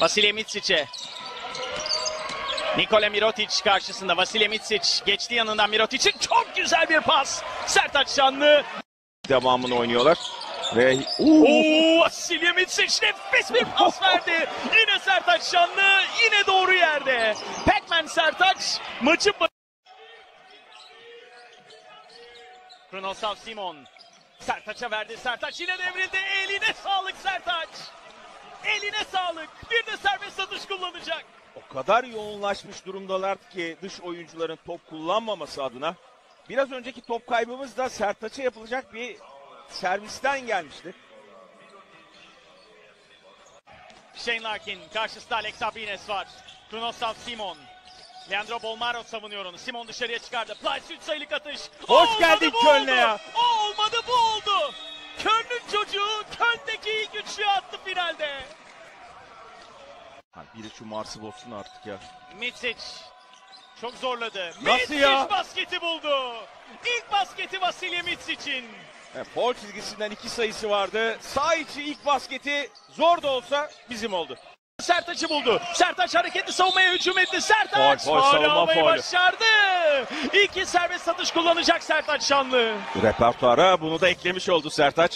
Vasilije Micic'e. Nikola Mirotic karşısında. Vasilije Micic geçti yanından Mirotic'in. Çok güzel bir pas. Sertaç Şanlı. Devamını oynuyorlar. Ve Vasilije Micic nefis bir pas verdi. Yine Sertaç Şanlı. Yine doğru yerde. Pac-Man Sertaç maçı... Kronoslav Simon. Sertaç'a verdi. Sertaç yine devrildi. Eline sağlık Sertaç. Eline sağlık. Bir de serbest atış kullanacak. o kadar yoğunlaşmış durumdalar ki dış oyuncuların top kullanmaması adına. Biraz önceki top kaybımız da Sertaç'a yapılacak bir servisten gelmişti. Shane Larkin karşısında Alex Abrines var. Kronoslav Simon. Leandro Bolmaro savunuyor onu. Simon dışarıya çıkardı. Plyce 3 sayılık atış. Hoş geldin Köln'e ya. O olmadı, bu oldu. Köln'ün çocuğu Köln'deki ilk üçlüğü attı finalde. Biri şu Mars'ı bozsun artık ya. Micic çok zorladı. Nasıl Micic ya? basketi buldu. İlk basketi Vasilije Micic'in. Foul çizgisinden 2 sayısı vardı. Sağ içi ilk basketi zor da olsa bizim oldu. Sertaç'ı buldu. Sertaç hareketli savunmaya hücum etti. Sertaç Faul, faul savunma almayı faulü. başardı. İki serbest atış kullanacak Sertaç Şanlı. Repertuara bunu da eklemiş oldu Sertaç.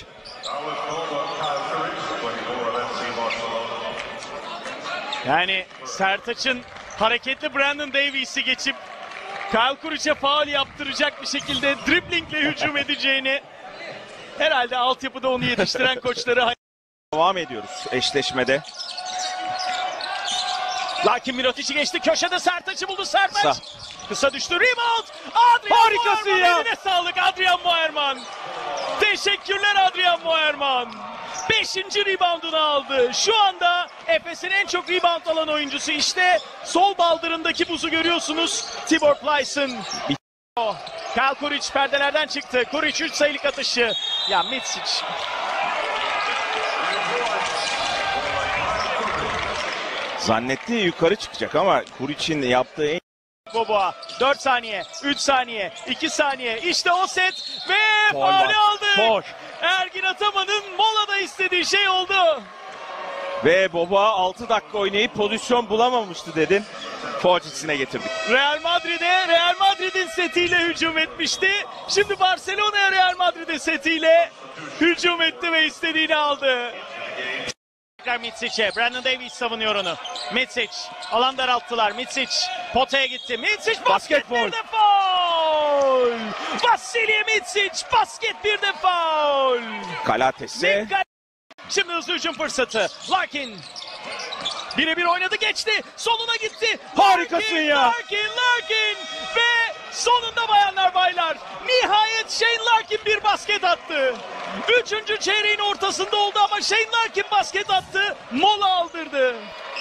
Yani Sertaç'ın hareketli Brandon Davies'i geçip Kyle Kuric'e faul yaptıracak bir şekilde driblingle hücum edeceğini, herhalde altyapıda onu yetiştiren koçları... Devam ediyoruz eşleşmede. Lakin Mirotic'i geçti. Köşede Sertaç'ı buldu. Sertaç. Sağ. Kısa düştü. Rebound. Adrian Harikasın Moerman. ya. Eline sağlık Adrian Moerman. Teşekkürler Adrian Moerman. 5. reboundunu aldı. Şu anda Efes'in en çok rebound alan oyuncusu. İşte sol baldırındaki buzu görüyorsunuz. Tibor Plyce'ın. Kyle Kuric perdelerden çıktı. Kuric 3 sayılık atışı. Ya Micic. Zannetti yukarı çıkacak ama Kuric'in yaptığı en... Boboa 4 saniye, 3 saniye, 2 saniye. İşte o set ve Faul faulü var. aldık. Faul. Ergin Ataman'ın molada istediği şey oldu. Ve Boba 6 dakika oynayıp pozisyon bulamamıştı dedin. Foul çizgisine getirdik. Real Madrid'in setiyle hücum etmişti. Şimdi Barcelona'ya Real Madrid'in setiyle hücum etti ve istediğini aldı. Micic'e. Brandon Davies savunuyor onu. Micic. Alan daralttılar. Micic potaya gitti. Micic basket bir de faul. Vasilije Micic basket bir de faul. Kalates'e Şimdi hızlı hücum fırsatı. Larkin. Birebir oynadı, geçti. Soluna gitti. Harikasın ya. Larkin. Ve sonunda bayanlar baylar. Nihayet Shane Larkin bir basket attı. 3. çeyreğin ortasında oldu ama Shane Larkin basket attı. Mola aldırdı.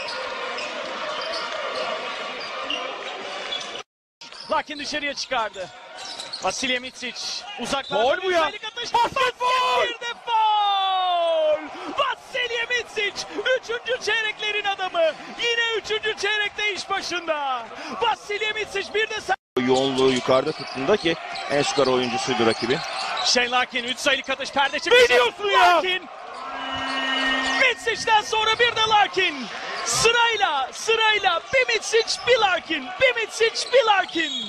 Larkin dışarıya çıkardı. Vasilije Micic uzaklarda. Faul bu ya. Basket faul. Bir de faul. Vasilije Micic 3. çeyreklerin adamı. Yine 3. çeyrekte iş başında. Vasilije Micic bir de yoğunluğu yukarıda tuttuğunda ki en skor oyuncusuydu rakibi. Shane Larkin 3 sayılık atış, perde çıkışı. Ne diyorsun ya? Larkin. Micic'den sonra bir de Larkin. Sırayla bir Micic, bir Larkin. Bir Micic, bir Larkin.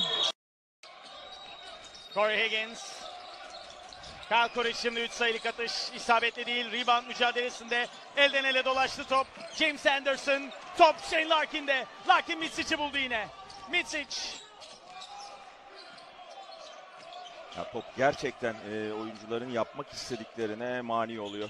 Corey Higgins. Kyle Kuric şimdi 3 sayılık atış. İsabetli değil. Rebound mücadelesinde elden ele dolaştı top. James Anderson. Top Shane Larkin'de. Larkin Micic'i buldu yine. Micic. Ya top gerçekten oyuncuların yapmak istediklerine mani oluyor.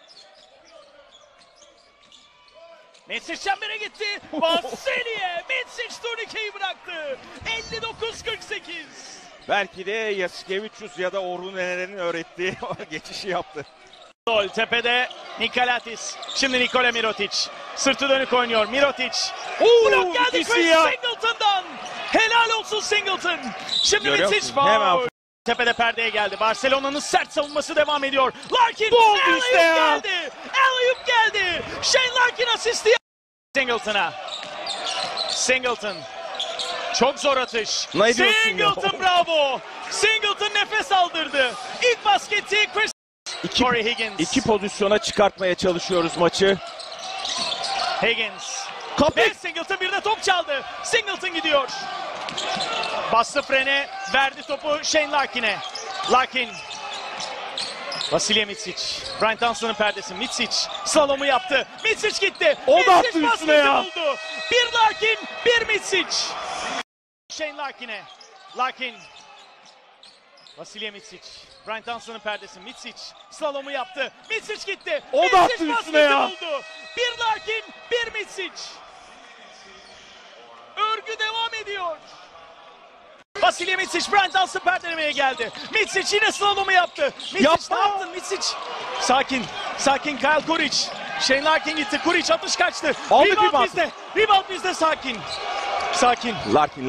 Micic çembere gitti. Vasilije Micic turnikeyi bıraktı. 59-48. Belki de Yasikevicius ya da Orhun Ener'in öğrettiği geçişi yaptı. Gol tepede Nikolatis. Şimdi Nikola Mirotic. Sırtı dönük oynuyor. Mirotic. Blok geldi Chris Singleton'dan. Helal olsun Singleton. Şimdi Görüyor Micic musun? Hemen faul. Tepede perdeye geldi. Barcelona'nın sert savunması devam ediyor. Larkin Gol işte ya. geldi. Alley-oop geldi. Shane Larkin asisti. Singleton'a. Singleton. Çok zor atış. Ne diyorsun Singleton ya? bravo. Singleton nefes aldırdı. İlk basketi Chris. Corey Higgins. İki pozisyona çıkartmaya çalışıyoruz maçı. Higgins. Kapı. Ve Singleton bir de top çaldı. Singleton gidiyor. Bastı frene, verdi topu Shane Larkin'e. Larkin. Vasilya Mitsic. Brian Thompson'ın perdesi. Mitsic slalomu yaptı. Mitsic gitti. O da Mitsic attı üstüne baskıcı ya. oldu. Bir Larkin, bir Mitsic. Shane Larkin'e. Larkin. Vasilya Mitsic. Brian Thompson'ın perdesi. Mitsic slalomu yaptı. Mitsic gitti. O da Mitsic attı üstüne baskıcı ya. oldu. Bir Larkin, bir Mitsic. Örgü devam ediyor. Vasilya Mitsic, Brian Thompson perdelemeye geldi. Mitsic yine slalomu yaptı. Mitsic Yapma. ne yaptın Mitsic? Sakin, sakin Kyle Kuric. Shane Larkin gitti, Kuric atış kaçtı. Aldı Rebound rebound. bizde, rebound bizde sakin. Sakin. Larkin.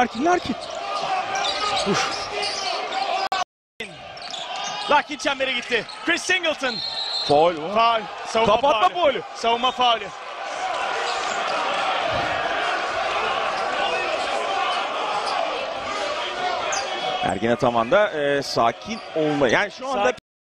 Larkin çembere gitti. Chris Singleton. Faul. Faul. Savunma Kapatma faulü. faulü. Savunma faulü. Ergin Ataman da sakin olma. Yani şu anda Sakin.